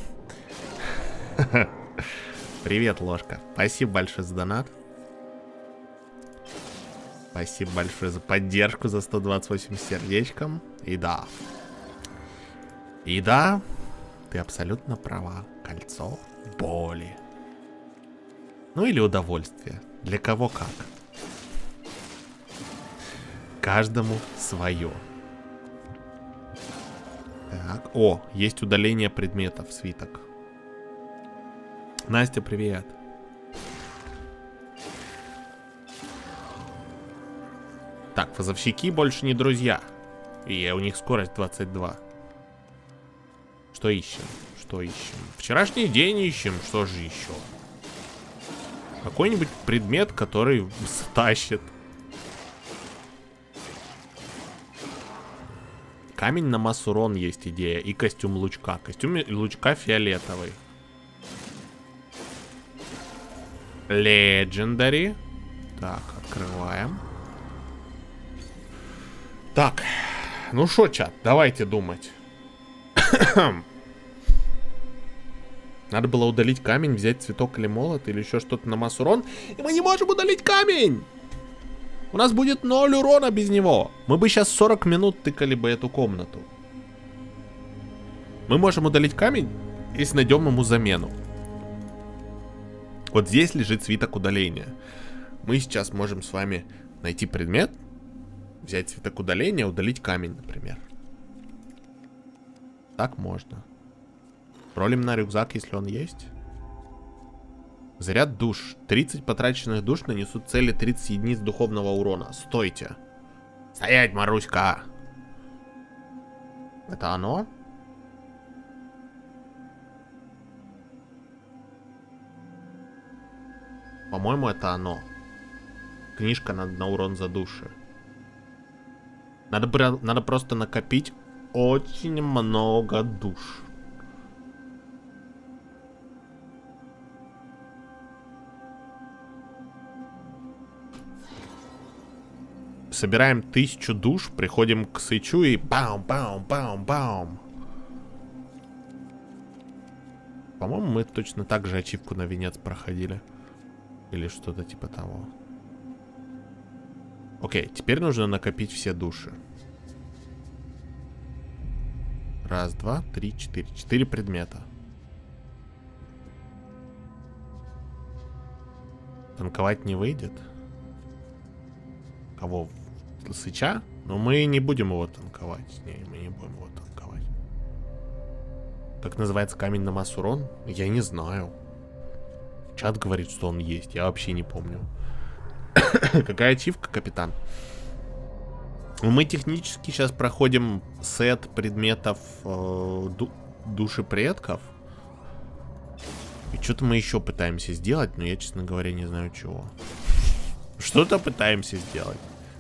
Привет, ложка. Спасибо большое за донат. Спасибо большое за поддержку, за сто двадцать восемь сердечком. И да. И да, ты абсолютно права. Кольцо боли. Ну или удовольствие. Для кого как. Каждому свое. Так, о, есть удаление предметов, свиток. Настя, привет. Так, фазовщики больше не друзья. И у них скорость двадцать два. Что ищем? Что ищем? Вчерашний день ищем. Что же еще? Какой-нибудь предмет, который стащит. Камень на массу урон есть идея. И костюм лучка. Костюм лучка фиолетовый. Legendary. Так, открываем. Так. Ну шо, чат, давайте думать. Надо было удалить камень, взять цветок или молот, или еще что-то на массу урон. И мы не можем удалить камень! У нас будет ноль урона без него. Мы бы сейчас сорок минут тыкали бы эту комнату. Мы можем удалить камень, если найдем ему замену. Вот здесь лежит свиток удаления. Мы сейчас можем с вами найти предмет, взять свиток удаления, удалить камень, например. Так можно. Ролим на рюкзак, если он есть. Заряд душ. тридцать потраченных душ нанесут цели тридцать единиц духовного урона. Стойте. Стоять, Маруська. Это оно? По-моему, это оно. Книжка на, на урон за души. Надо, надо просто накопить очень много душ. Собираем тысячу душ, приходим к Сычу и баум-баум-баум-баум. По-моему, мы точно так же ачивку на венец проходили. Или что-то типа того. Окей, теперь нужно накопить все души. Раз, два, три, четыре. Четыре предмета. Танковать не выйдет. Кого? Сыча? Но мы не будем его танковать. Не, мы не будем его танковать. Как называется камень на массу урон? Я не знаю. Чат говорит, что он есть. Я вообще не помню. Какая ачивка, капитан? Мы технически сейчас проходим сет предметов э, ду души предков. И что-то мы еще пытаемся сделать, но я, честно говоря, не знаю чего. Что-то пытаемся сделать.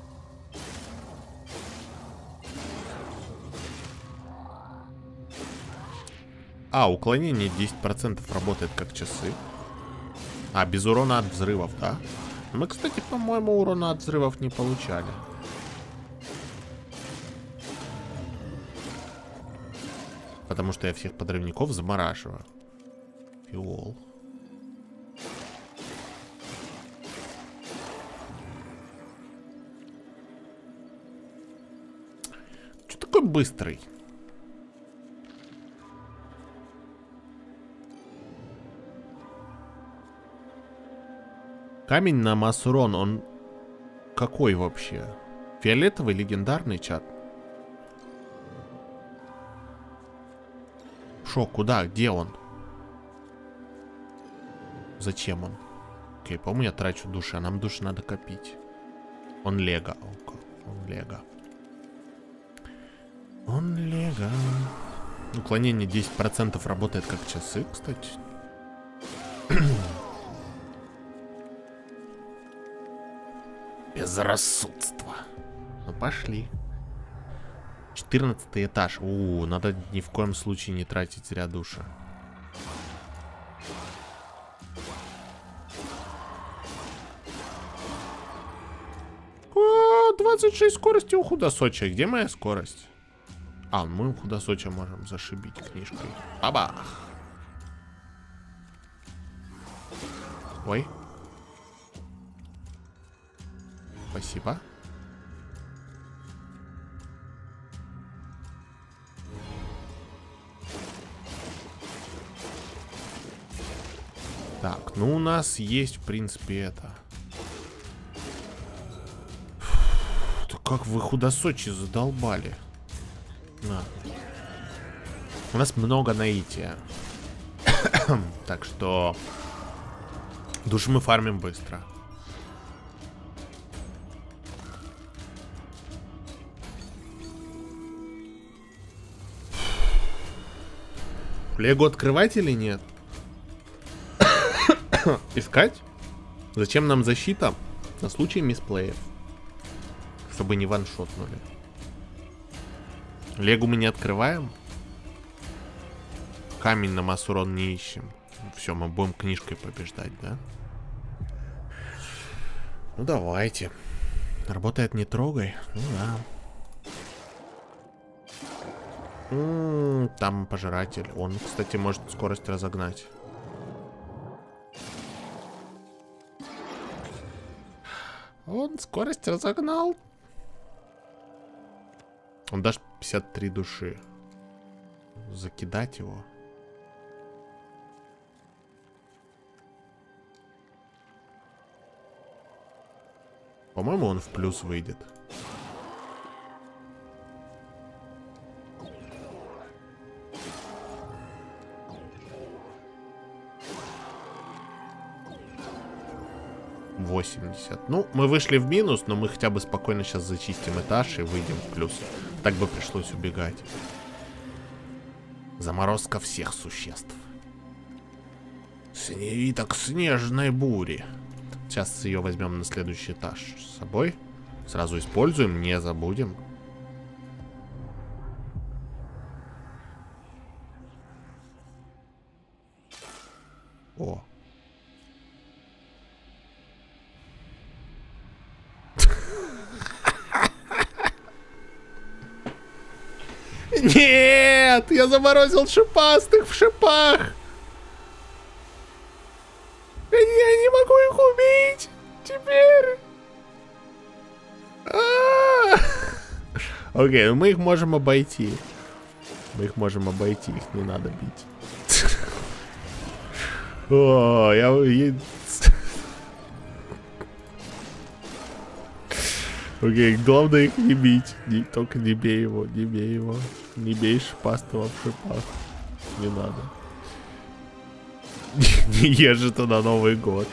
А, уклонение десять процентов работает как часы. А, без урона от взрывов, да? Мы, кстати, по-моему, урона от взрывов не получали. Потому что я всех подрывников замораживаю. Фиол. Что такой быстрый? Камень на массу урон, он какой вообще? Фиолетовый легендарный, чат? Шо, куда, где он? Зачем он? Окей, по-моему, я трачу души, а нам души надо копить. Он лего. Он лего. Он лего. Уклонение десять процентов работает как часы, кстати. Безрассудство. Ну, пошли. четырнадцатый этаж. У, надо ни в коем случае не тратить зря души. О, двадцать шесть скорости у худосоча. Где моя скорость? А, мы у худосоча можем зашибить книжкой. Бабах. Ой. Спасибо. Ну, у нас есть, в принципе, это. Да как вы худосочи задолбали. На. У нас много наития. Так что души мы фармим быстро. Лего открывать или нет? Искать? Зачем нам защита? На случай мисплеев. Чтобы не ваншотнули. Легу мы не открываем. Камень на масурон не ищем. Все, мы будем книжкой побеждать, да? Ну давайте. Работает, не трогай. Ну да. М-м, там пожиратель. Он, кстати, может скорость разогнать. Он скорость разогнал. Он даст пятьдесят три души. Закидать его. По-моему, он в плюс выйдет. восемьдесят. Ну, мы вышли в минус, но мы хотя бы спокойно сейчас зачистим этаж и выйдем в плюс. Так бы пришлось убегать. Заморозка всех существ. Свиток снежной бури. Сейчас ее возьмем на следующий этаж с собой. Сразу используем, не забудем. О. Нет! Я заморозил шипастых в шипах! Я не могу их убить! Теперь! Окей, ну мы их можем обойти. Мы их можем обойти, их не надо бить. О, я... Окей, главное их не бить. Не, только не бей его, не бей его. Не бей шипастого в шипах. Не надо. Не ешь это на Новый год.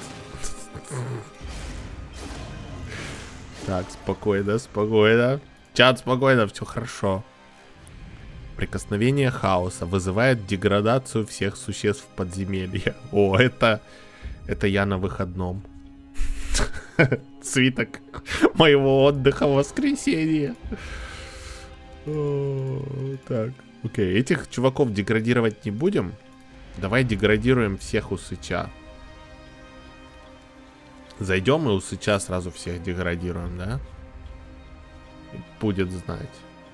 Так, спокойно, спокойно. Чат, спокойно, все хорошо. Прикосновение хаоса вызывает деградацию всех существ подземелья. О, это... Это я на выходном. Свиток моего отдыха в воскресенье. О, так, окей, этих чуваков деградировать не будем. Давай деградируем всех у Сыча. Зайдем и у Сыча сразу всех деградируем, да? Будет знать.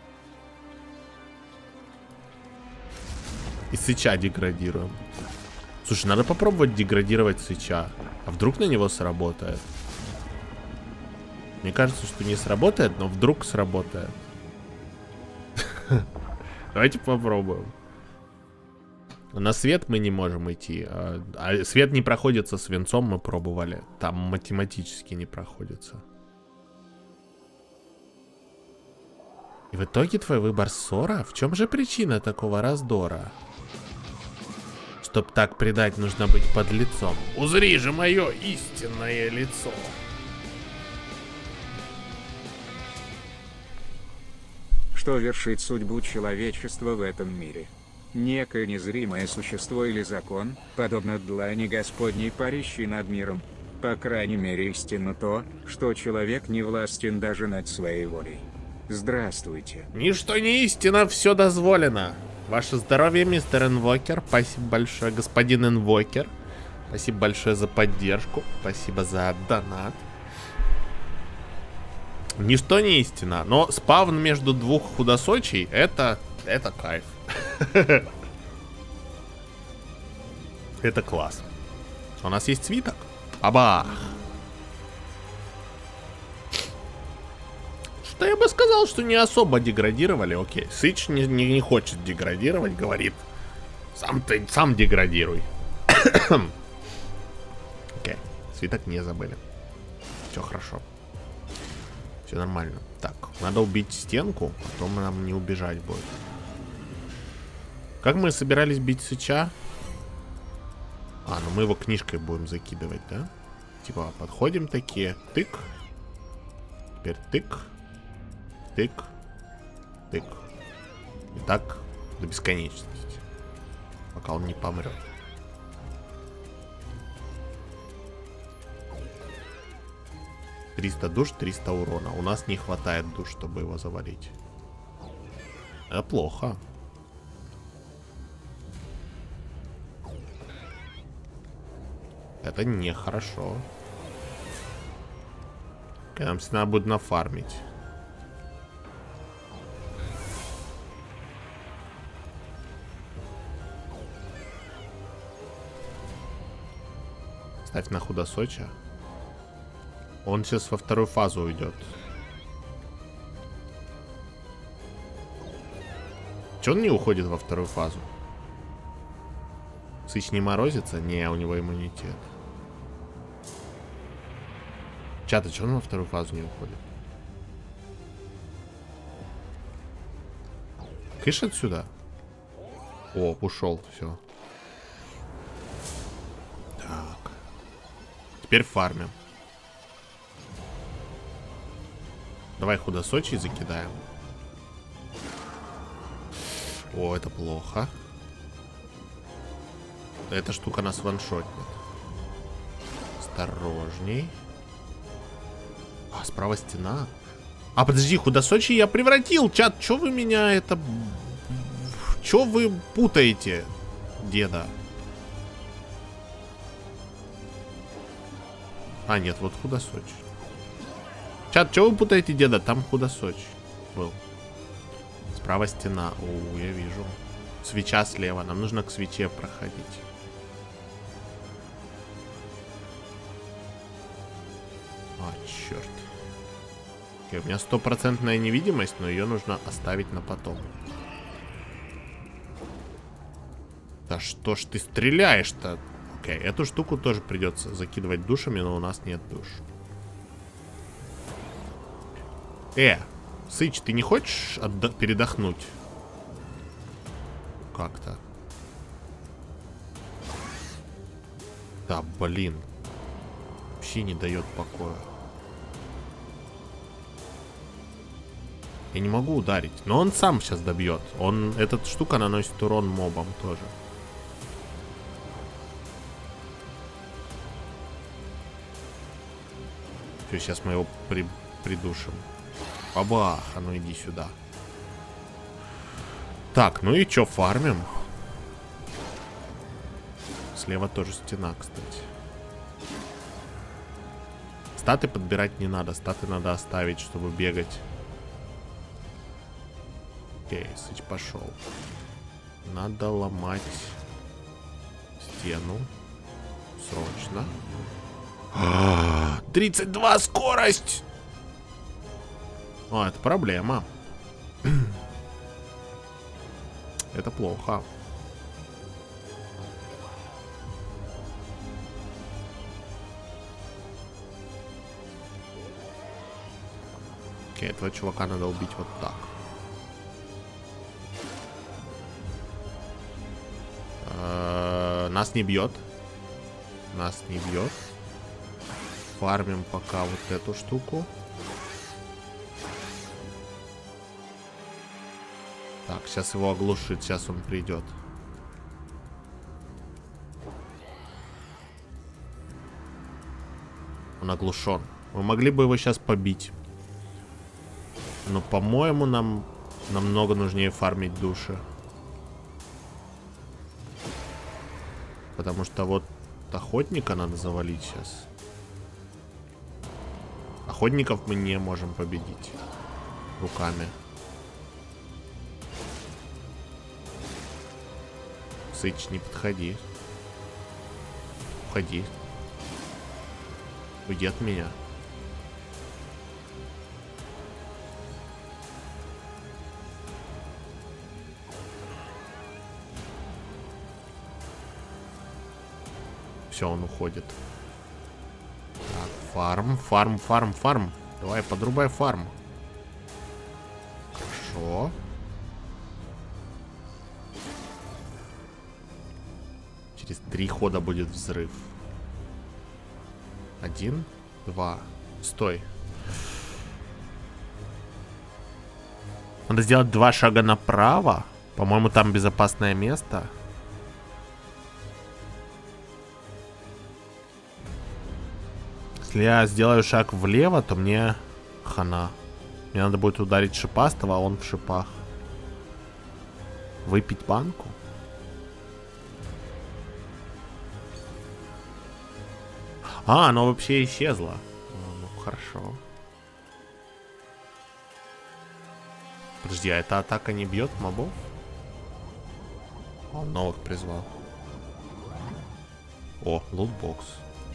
И Сыча деградируем. Слушай, надо попробовать деградировать Сыча. А вдруг на него сработает? Мне кажется, что не сработает, но вдруг сработает. Давайте попробуем. На свет мы не можем идти. А свет не проходит со свинцом, мы пробовали. Там математически не проходится. И в итоге твой выбор ссора? В чем же причина такого раздора? Чтоб так предать, нужно быть под лицом. Узри же мое истинное лицо. Что вершит судьбу человечества в этом мире? Некое незримое существо или закон, подобно длани Господней, парящей над миром. По крайней мере, истинно то, что человек не властен даже над своей волей. Здравствуйте. Ничто не истина, все дозволено. Ваше здоровье, мистер Инвокер. Спасибо большое, господин Инвокер. Спасибо большое за поддержку. Спасибо за донат. Ничто не истина, но спавн между двух худосочий, это, это кайф. Это класс. У нас есть свиток. Абах. Что я бы сказал, что не особо деградировали. Окей, Сыч не, не, не хочет деградировать, говорит. Сам ты, сам деградируй. Свиток не забыли. Все хорошо. Все нормально. Так, надо убить стенку, потом нам не убежать будет. Как мы собирались бить Сыча? А, ну мы его книжкой будем закидывать, да? Типа, подходим такие. Тык. Теперь тык. Тык. Тык. И так до бесконечности. Пока он не помрет. триста душ, триста урона. У нас не хватает душ, чтобы его завалить. Это плохо. Это нехорошо. Нам надо будет нафармить. Ставь на худосоча. Он сейчас во вторую фазу уйдет. Че он не уходит во вторую фазу? Сыч не морозится? Не, у него иммунитет. Чата, че он во вторую фазу не уходит? Кыш отсюда. О, ушел, все. Так. Теперь фармим. Давай худосочий закидаем. О, это плохо. Эта штука нас ваншотнет. Осторожней. А, справа стена. А, подожди, худосочий я превратил. Чат, чё вы меня это... Чё вы путаете, деда? А, нет, вот худосочий. Чат, чё вы путаете, деда? Там худосочий был. Справа стена. О, я вижу. Свеча слева. Нам нужно к свече проходить. А, черт. Окей, у меня стопроцентная невидимость, но ее нужно оставить на потом. Да что ж ты стреляешь-то? Окей, эту штуку тоже придется закидывать душами, но у нас нет душ. Э, Сыч, ты не хочешь передохнуть? Как-то. Да, блин. Вообще не дает покоя. Я не могу ударить. Но он сам сейчас добьет. Он, эта штука наносит урон мобам тоже. Все, сейчас мы его при, придушим. Бабах, а ну иди сюда. Так, ну и чё, фармим? Слева тоже стена, кстати. Статы подбирать не надо. Статы надо оставить, чтобы бегать. Окей, Сыч пошел. Надо ломать стену. Срочно. тридцать два скорость! О, это проблема. Это плохо. Окей, этого чувака надо убить вот так. Э-э- нас не бьет. Нас не бьет. Фармим пока вот эту штуку. Так, сейчас его оглушит, сейчас он придет. Он оглушен. Мы могли бы его сейчас побить. Но, по-моему, нам намного нужнее фармить души. Потому что вот охотника надо завалить сейчас. Охотников мы не можем победить руками. Сыч, не подходи. Уходи. Уйди от меня. Все, он уходит. Фарм, фарм, фарм, фарм. Давай, подрубай фарм. Хорошо. Через три хода будет взрыв. Один, два. Стой. Надо сделать два шага направо. По-моему, там безопасное место. Если я сделаю шаг влево, то мне хана. Мне надо будет ударить шипастого, а он в шипах. Выпить банку? А, оно вообще исчезло. Ну, хорошо. Подожди, а эта атака не бьет мобов? Он новых призвал. О, лутбокс.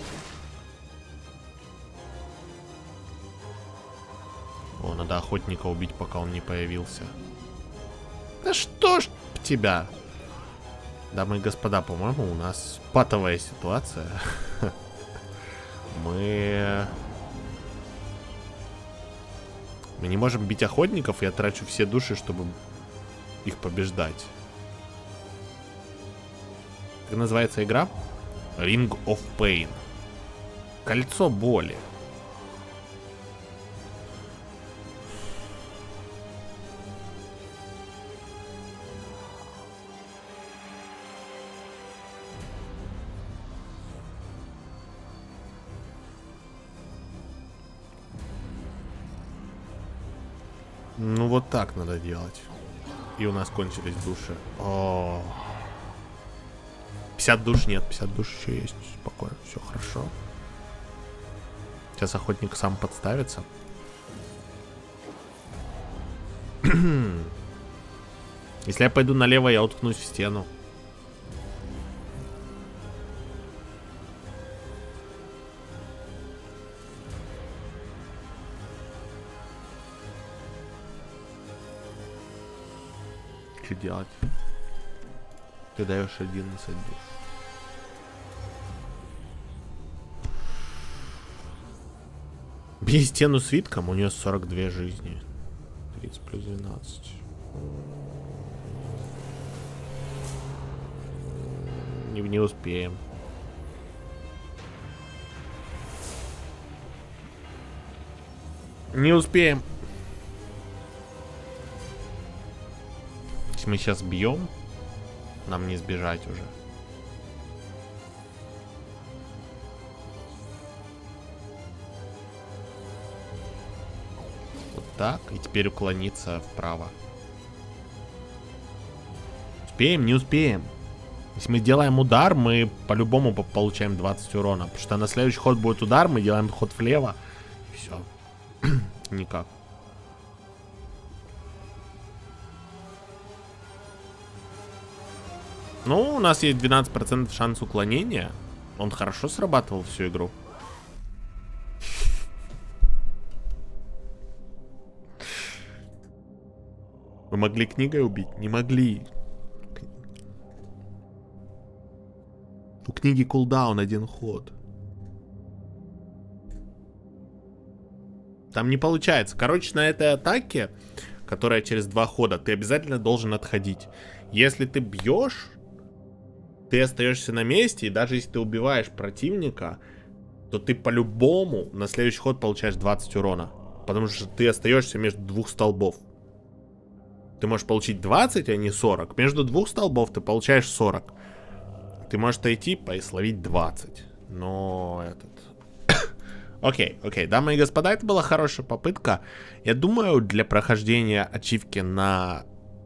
О, надо охотника убить, пока он не появился. Да что ж тебя? Дамы и господа, по-моему, у нас патовая ситуация. Мы... Мы не можем бить охотников, я трачу все души, чтобы их побеждать. Как называется игра? Ring of Pain. Кольцо боли. Ну вот так надо делать. И у нас кончились души. О, пятьдесят душ нет, пятьдесят душ еще есть. Спокойно, все хорошо. Сейчас охотник сам подставится. Если я пойду налево, я уткнусь в стену. Что делать? Ты даешь одиннадцать душ. Бей стену свитком, у нее сорок две жизни. тридцать плюс двенадцать. Не, не успеем. Не успеем. Если мы сейчас бьем, нам не сбежать уже. Вот так. И теперь уклониться вправо. Успеем? Не успеем. Если мы делаем удар, мы по-любому получаем двадцать урона. Потому что на следующий ход будет удар, мы делаем ход влево. И все. Никак. Ну, у нас есть двенадцать процентов шанс уклонения. Он хорошо срабатывал всю игру. Мы могли книгой убить? Не могли. У книги кулдаун один ход. Там не получается. Короче, на этой атаке, которая через два хода, ты обязательно должен отходить. Если ты бьешь, ты остаешься на месте, и даже если ты убиваешь противника, то ты по-любому на следующий ход получаешь двадцать урона. Потому что ты остаешься между двух столбов. Ты можешь получить двадцать, а не сорок. Между двух столбов ты получаешь сорок. Ты можешь отойти и словить двадцать. Но этот... Окей, окей, дамы и господа, это была хорошая попытка. Я думаю, для прохождения ачивки на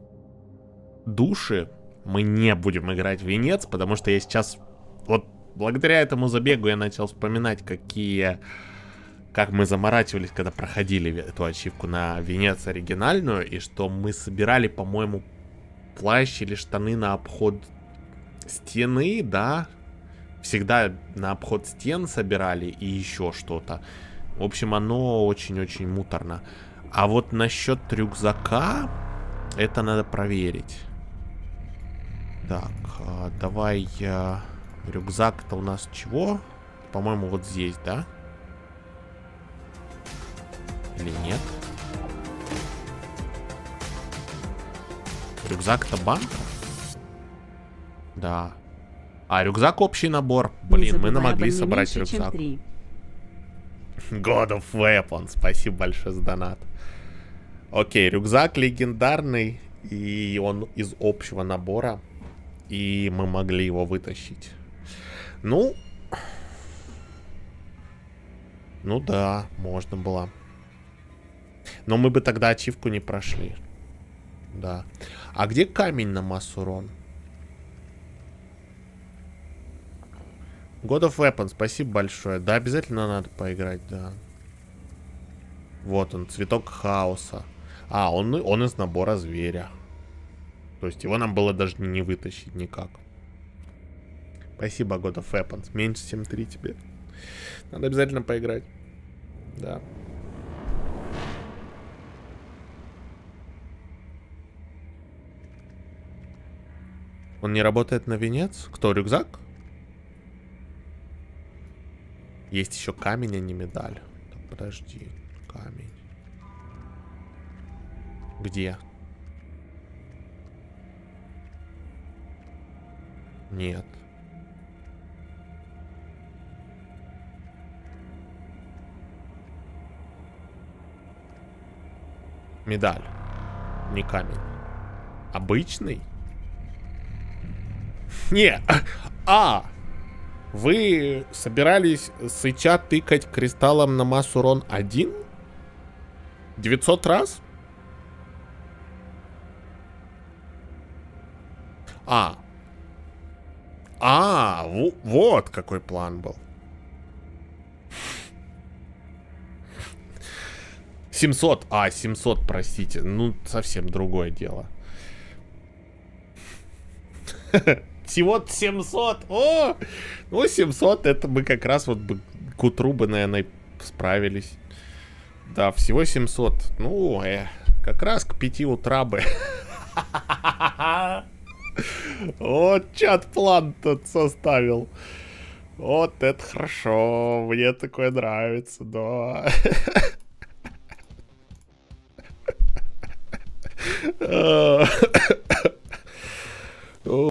души мы не будем играть в венец, потому что я сейчас... Вот благодаря этому забегу я начал вспоминать, какие... Как мы заморачивались, когда проходили эту ачивку на венец оригинальную, и что мы собирали, по-моему, плащ или штаны на обход стены, да? Всегда на обход стен собирали и еще что-то. В общем, оно очень-очень муторно. А вот насчет рюкзака, это надо проверить. Так, давай... Рюкзак-то у нас чего? По-моему, вот здесь, да? Или нет? Рюкзак-то банка? Да. А, рюкзак общий набор. Блин, мы намогли собрать рюкзак. God of Weapon. Спасибо большое за донат. Окей, рюкзак легендарный. И он из общего набора. И мы могли его вытащить. Ну... Ну да, можно было. Но мы бы тогда ачивку не прошли. Да. А где камень на массу урон? God of Weapon, спасибо большое. Да, обязательно надо поиграть, да. Вот он, цветок хаоса. А, он, он из набора зверя. То есть его нам было даже не вытащить никак. Спасибо, God of Weapons. Меньше, чем три тебе. Надо обязательно поиграть. Да. Он не работает на венец? Кто, рюкзак? Есть еще камень, а не медаль. Так, подожди. Камень. Где? Нет. Медаль. Не камень. Обычный? Не. А! Вы собирались сыча тыкать кристаллом на массу урон один? девятьсот раз? А. А, вот какой план был. семьсот. А, семьсот, простите. Ну, совсем другое дело. Всего семьсот. О! Ну, семьсот, это мы как раз вот бы к утру бы, наверное, справились. Да, всего семьсот. Ну, э, как раз к пяти утра бы. Вот чат план тут составил. Вот это хорошо. Мне такое нравится, да.